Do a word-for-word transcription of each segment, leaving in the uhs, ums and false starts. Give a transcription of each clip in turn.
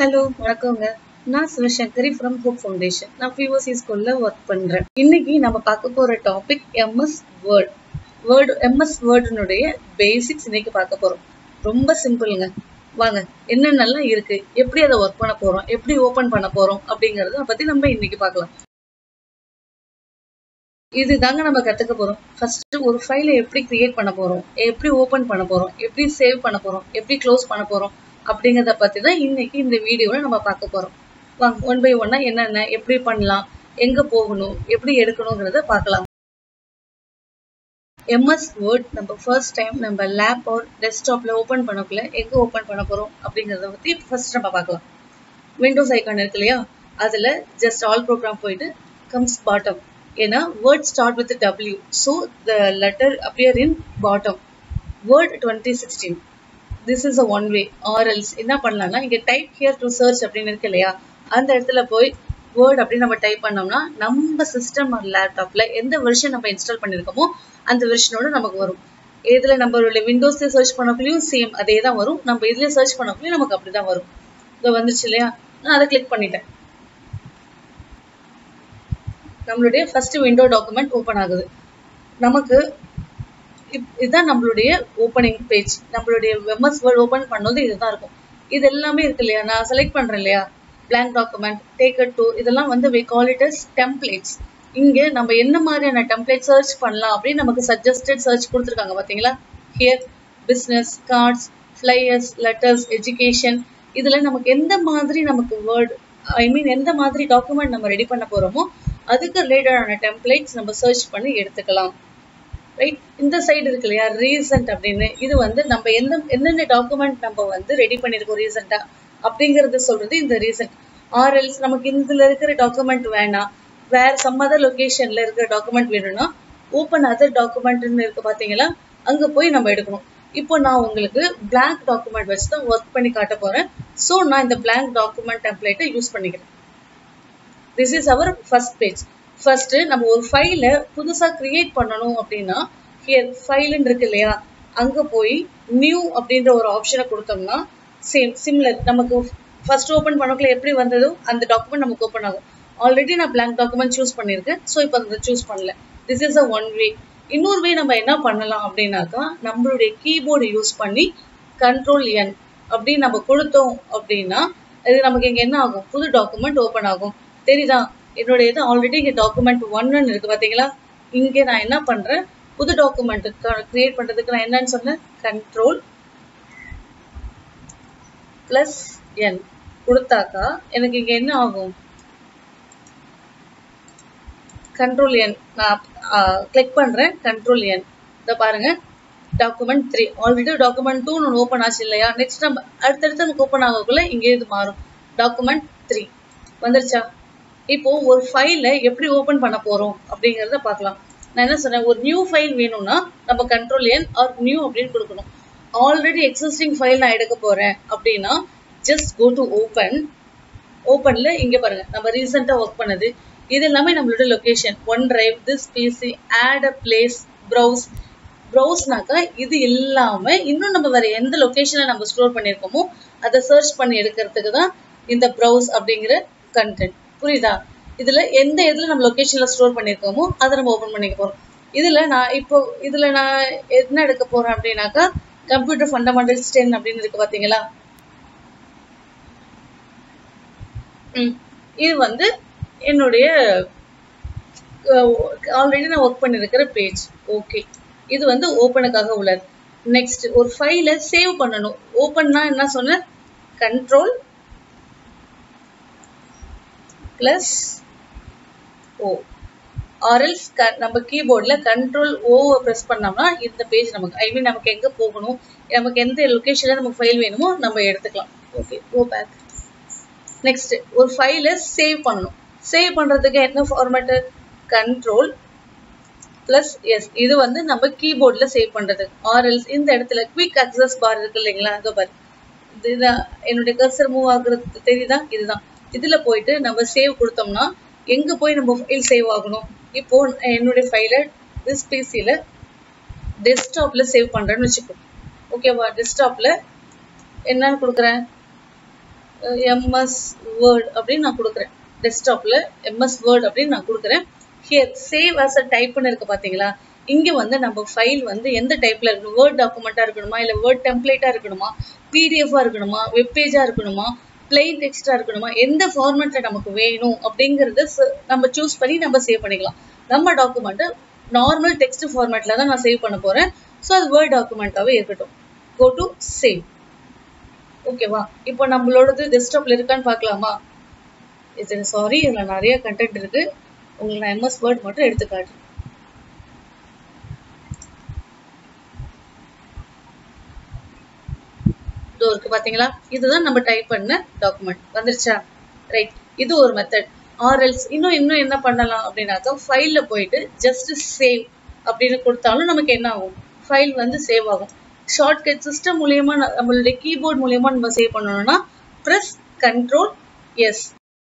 Hello வணக்கங்க. நான் Sivasankari from Hope Foundation. நான் பிஓசி ஸ்கூல்ல ஒர்க் பண்றேன். இன்னைக்கு நம்ம பார்க்க போற topic MS Word. Word MS வேர்டுனுடைய பேசிக்ஸ் இன்னைக்கு பார்க்க போறோம். ரொம்ப சிம்பிளுங்க. வாங்க என்னென்னலாம் இருக்கு, எப்படி அதை ஒர்க் பண்ண போறோம், எப்படி ஓபன் பண்ண போறோம் அப்படிங்கறத பத்தி நம்ம இன்னைக்கு பார்க்கலாம். இதுதாங்க நம்ம கத்துக்க போறோம். ஃபர்ஸ்ட் ஒரு ஃபைலை எப்படி கிரியேட் பண்ண போறோம், எப்படி ஓபன் பண்ண போறோம், எப்படி சேவ் பண்ண போறோம், எப்படி க்ளோஸ் பண்ண போறோம் அப்படிங்கறத பத்தி தான் இன்னைக்கு இந்த வீடியோல நம்ம பார்க்க போறோம். வாங்க ஒன் பை ஒன்னா என்னென்ன எப்படி பண்ணலாம், எங்க போகணும், எப்படி எடுக்கணுங்கிறத பார்க்கலாம். எம்எஸ் வேர்ட் நம்ம ஃபர்ஸ்ட் டைம் நம்ம லேப் ஆர் டெஸ்க்டாப்ல ஓபன் பண்ணக்குள்ள எங்க ஓபன் பண்ண போறோம் அப்படிங்கறத பத்தி ஃபர்ஸ்ட் நம்ம பார்க்கலாம். விண்டோஸ் ஐகான் இருக்கு இல்லையா, அதுல ஜஸ்ட் ஆல் ப்ரோக்ராம் போயிட்டு கம்ஸ் பாட்டம். ஏன்னா word start with W, so the letter appear in bottom. Word twenty sixteen. This is a one way. Or else என்ன பண்ணலாம்னா, இங்க type here to search அப்படின்னு இருக்கு இல்லையா, அந்த இடத்துல போய் word அப்படி நம்ம டைப் பண்ணோம்னா நம்ம சிஸ்டம் ஆர் லேப்டாப்ல எந்த வெர்ஷன் நம்ம இன்ஸ்டால் பண்ணிருக்கோமோ அந்த வெர்ஷனோட நமக்கு வரும். இதுல நம்மளோட விண்டோஸ்ல சர்ச் பண்ணக்குள்ளயும் சேம் அதே தான் வரும், நம்ம இதுல சர்ச் பண்ணக்குள்ளயும் நமக்கு அப்படிதான் வரும். இது வந்துச்சு இல்லையா, நான் அதை கிளிக் பண்ணிட்டேன். நம்மளுடைய ஃபர்ஸ்ட் விண்டோ டாக்குமெண்ட் ஓபன் ஆகுது. நமக்கு இதுதான் நம்மளுடைய ஓபனிங் பேஜ். நம்மளுடைய எம்எஸ் வேர்ட் ஓபன் பண்ணது இதுதான் இருக்கும். இது எல்லாமே இருக்கு இல்லையா, நான் செலக்ட் பண்றேன் இல்லையா, blank document, take it to, இதெல்லாம் வந்து we call it as templates. இங்க நம்ம என்ன மாதிரியான டெம்ப்ளேட் சர்ச் பண்ணலாம் அப்படின்னு நமக்கு சஜஸ்டட் சர்ச் கொடுத்துருக்காங்க பாத்தீங்களா. Here business, cards, flyers, letters, education, இதுல நமக்கு எந்த மாதிரி நமக்கு வேர்ட் ஐ மீன் எந்த மாதிரி டாக்குமெண்ட் நம்ம ரெடி பண்ண போறோமோ அதுக்கு ரிலேட்டடான டெம்ப்ளேட்ஸ் நம்ம சர்ச் பண்ணி எடுத்துக்கலாம். ரைட், இந்த சைடு இருக்கு இல்லையா ரீசன்ட் அப்படின்னு, இது வந்து நம்ம எந்த என்னென்ன டாக்குமெண்ட் நம்ம வந்து ரெடி பண்ணிருக்கோம் ரீசெண்டா அப்படிங்கறது சொல்றது இந்த ரீசன்ட். ஆர்எல்ஸ் நமக்கு இதுல இருக்கிற டாக்குமெண்ட் வேணாம், வேற சம் அதர் லொகேஷன்ல இருக்கிற டாக்குமெண்ட் வேணும்னா ஓப்பன் அதர் டாக்குமெண்ட்னு இருக்கு பாத்தீங்களா, அங்க போய் நம்ம எடுக்கணும். இப்போ நான் உங்களுக்கு blank டாக்குமெண்ட் வச்சு தான் ஒர்க் பண்ணி காட்ட போறேன். ஸோ நான் இந்த blank டாக்குமெண்ட் டெம்ப்ளேட்டை யூஸ் பண்ணிக்கிறேன். This is our first page. First நம்ம ஒரு ஃபைலை புதுசா கிரியேட் பண்ணணும் அப்படின்னா here file இருக்கு இல்லையா, அங்க போய் நியூ அப்படின்ற ஒரு ஆப்ஷனை கொடுத்தோம்னா சேம் சிமிலர் நமக்கு ஃபர்ஸ்ட் ஓபன் பண்ணக்குள்ள எப்படி வந்ததோ அந்த டாக்குமெண்ட் நமக்கு ஓபன் ஆகும். ஆல்ரெடி நான் blank டாக்குமெண்ட் சூஸ் பண்ணிருக்கேன், ஸோ இப்போ அதை சூஸ் பண்ணல. This is a one way. இன்னொரு வே நம்ம என்ன பண்ணலாம் அப்படின்னாக்கா, நம்மளுடைய கீபோர்டு யூஸ் பண்ணி கண்ட்ரோல் என் அப்படின்னு நம்ம கொடுத்தோம் அப்படின்னா இது நமக்கு இங்க என்ன ஆகும், புது டாக்குமெண்ட் ஓபன் ஆகும். தெரியுதா, என்னுடைய இது ஆல்ரெடி இங்க டாக்குமெண்ட் ஒன்னு இருக்கு பாத்தீங்களா. இங்க நான் என்ன பண்றேன், புது டாக்குமெண்ட் கிரியேட் பண்றதுக்கு நான் என்னன்னு சொன்னேன், கண்ட்ரோல் பிளஸ் என் கொடுத்தாக்கா எனக்கு இங்க என்ன ஆகும், கண்ட்ரோல் என் நான் கிளிக் பண்றேன், கண்ட்ரோல் என் இத பாருங்க document three already document two ஒன்று ஓப்பன் ஆச்சு இல்லையா. நெக்ஸ்ட் நம்ம அடுத்தடுத்து நமக்கு ஓப்பன் ஆகக்குள்ள இங்கே இது மாறும், டாக்குமெண்ட் த்ரீ வந்துருச்சா. இப்போ ஒரு ஃபைலை எப்படி ஓபன் பண்ண போறோம் அப்படிங்கறத பார்க்கலாம். நான் என்ன சொன்னேன், ஒரு நியூ ஃபைல் வேணும்னா நம்ம கண்ட்ரோல் என் ஆர் நியூ அப்படின்னு கொடுக்கணும். ஆல்ரெடி எக்ஸிஸ்டிங் ஃபைல் நான் எடுக்க போறேன் அப்படின்னா ஜஸ்ட் கோ டு ஓபன். ஓபன்ல இங்க பாருங்க நம்ம ரீசெண்டா ஒர்க் பண்ணது இது எல்லாமே நம்மளோட location, one drive, this PC, add a place, browse. ப்ரௌஸ்னாக்கா இது இல்லாம இன்னும் நம்ம வேற எந்த லொகேஷன்ல நம்ம ஸ்டோர் பண்ணிருக்கோமோ அதை சர்ச் பண்ணி எடுக்கிறதுக்கு தான் இந்த ப்ரௌஸ் அப்படிங்கிற கண்டென்ட். புரியுதா, இதுல எந்த இதுல நம்ம லொகேஷன்ல ஸ்டோர் பண்ணிருக்கோமோ அதை நம்ம ஓபன் பண்ணிக்க போறோம். இதுல நான் இப்போ இதுல நான் என்ன எடுக்க போறேன் அப்படின்னாக்கா கம்ப்யூட்டர் ஃபண்டமெண்டல்ஸ் டென் அப்படின்னு இருக்கு பாத்தீங்களா. ம் இது வந்து என்னுடைய ஆல்ரெடி நான் ஒர்க் பண்ணிருக்கிற பேஜ். ஓகே, இது வந்து ஓபனுக்காக உள்ளது. நெக்ஸ்ட் ஒரு ஃபைலை சேவ் பண்ணணும். ஓபன்னா என்ன சொன்ன, கண்ட்ரோல் பிளஸ் ஓ ஆர்எல்ஸ் நம்ம கீபோர்ட்ல கண்ட்ரோல் ஓவை பிரஸ் பண்ணோம்னா இந்த பேஜ் நமக்கு ஐ மீன் நமக்கு எங்க போகணும், நமக்கு எந்த லொகேஷன்ல நமக்கு ஃபைல் வேணுமோ நம்ம எடுத்துக்கலாம். Okay, go back. நெக்ஸ்ட் ஒரு ஃபைலை சேவ் பண்ணணும். சேவ் பண்றதுக்கு என்ன ஃபார்மேட், கண்ட்ரோல் பிளஸ் எஸ். இது வந்து நம்ம கீபோர்ட்ல சேவ் பண்றது. ஆர்எல்ஸ் இந்த இடத்துல குவிக் அக்சஸ் பார் இருக்கு இல்லைங்களா, அங்க பாரு இதுதான் என்னுடைய கர்சர் மூவ் ஆகுறது தெரியுதா, இதுதான். இதுல போயிட்டு நம்ம சேவ் கொடுத்தோம்னா எங்க போய் நம்ம ஃபைல் சேவ் ஆகணும். இப்போ என்னுடைய ஃபைலை திஸ் பிசில டெஸ்க்டாப்ல சேவ் பண்றேன்னு வச்சுக்கோ. ஓகேவா, டெஸ்க்டாப்ல என்னன்னு கொடுக்குறேன், எம்எஸ் வேர்ட் அப்படின்னு நான் கொடுக்குறேன். டெஸ்க்டாப்பில் எம்எஸ் வேர்ட் அப்படின்னு நான் கொடுக்குறேன். ஹியர் சேவ் ஆஸ் அ டைப்னு இருக்குது பார்த்தீங்களா? இங்கே வந்து நம்ம ஃபைல் வந்து எந்த டைப்பில் இருக்கணும், வேர்ட் டாக்குமெண்ட்டாக இருக்கணுமா, இல்லை வேர்ட் டெம்ப்ளேட்டாக இருக்கணுமா, பிடிஎஃபாக இருக்கணுமா, வெப்பேஜாக இருக்கணுமா, பிளெயின் டெக்ஸ்டாக இருக்கணுமா, எந்த ஃபார்மேட்டில் நமக்கு வேணும் அப்படிங்கிறத நம்ம சூஸ் பண்ணி நம்ம சேவ் பண்ணிக்கலாம். நம்ம டாக்குமெண்ட்டை நார்மல் டெக்ஸ்ட் ஃபார்மேட்டில் தான் நான் சேவ் பண்ண போகிறேன். ஸோ அது வேர்ட் டாக்குமெண்ட்டாகவே இருக்கட்டும். Go to save. ஓகேவா? இப்போ நம்மளோடது டெஸ்க்டாப்பில் இருக்கான்னு பார்க்கலாமா? இது சாரி, இதில் நிறைய கண்டென்ட் இருக்குது. உங்களுக்கு நான் எம்எஸ் வேர்ட் மட்டும் எடுத்துக்காட்டுறேன். இதோ இருக்கு பார்த்தீங்களா? இதுதான் நம்ம டைப் பண்ண டாக்குமெண்ட். வந்துருச்சா? ரைட். இது ஒரு மெத்தட். ஆர்எல்ஸ் இன்னும் இன்னும் என்ன பண்ணலாம் அப்படின்னாக்கா, ஃபைலில் போயிட்டு ஜஸ்ட் சேவ் அப்படின்னு கொடுத்தாலும் நமக்கு என்ன ஆகும், ஃபைல் வந்து சேவ் ஆகும். ஷார்ட்கட் சிஸ்டம் மூலியமா நம்மளுடைய கீபோர்ட் மூலியமா நம்ம சேவ் பண்ணணும்னா ப்ரெஸ் கண்ட்ரோல் எஸ்.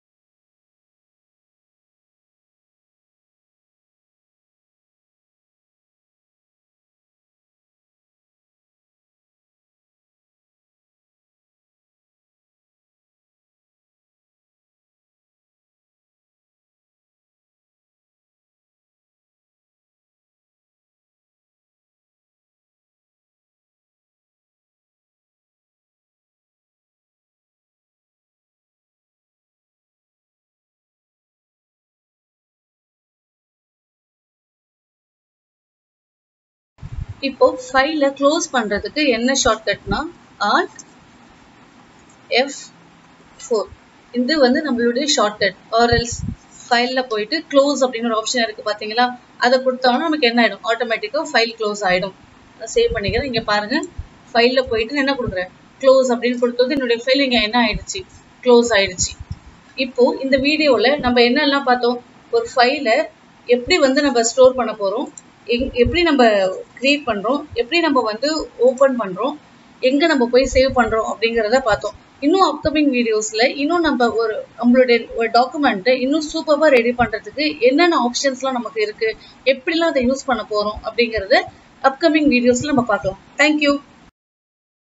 இப்போ ஃபைலை க்ளோஸ் பண்ணுறதுக்கு என்ன ஷார்ட்கட்னா ஆல்ட் எஃப் ஃபோர். இது வந்து நம்மளுடைய ஷார்ட்கட். ஆர்எல்ஸ் ஃபைலில் போயிட்டு க்ளோஸ் அப்படின்னு ஒரு ஆப்ஷன் இருக்குது பார்த்தீங்களா? அதை கொடுத்தோம்னா நமக்கு என்ன ஆகிடும், ஆட்டோமேட்டிக்காக ஃபைல் க்ளோஸ் ஆகிடும். நான் சேவ் பண்ணிக்கிறேன். இங்கே பாருங்கள், ஃபைலில் போயிட்டு நான் என்ன கொடுக்குறேன், க்ளோஸ் அப்படின்னு கொடுத்தது என்னுடைய ஃபைல் இங்கே என்ன ஆயிடுச்சு, க்ளோஸ் ஆயிடுச்சு. இப்போது இந்த வீடியோவில் நம்ம என்னெல்லாம் பார்த்தோம், ஒரு ஃபைலை எப்படி வந்து நம்ம ஸ்டோர் பண்ண போகிறோம், எங் எப்படி நம்ம க்ரியேட் பண்ணுறோம், எப்படி நம்ம வந்து ஓப்பன் பண்ணுறோம், எங்கே நம்ம போய் சேவ் பண்ணுறோம் அப்படிங்கிறத பார்த்தோம். இன்னும் அப்கமிங் வீடியோஸில் இன்னும் நம்ம ஒரு நம்மளுடைய ஒரு டாக்குமெண்ட்டை இன்னும் சூப்பராக ரெடி பண்ணுறதுக்கு என்னென்ன ஆப்ஷன்ஸ்லாம் நமக்கு இருக்குது, எப்படிலாம் அதை யூஸ் பண்ண போகிறோம் அப்படிங்கிறத அப்கமிங் வீடியோஸில் நம்ம பார்க்கலாம். தேங்க்யூ.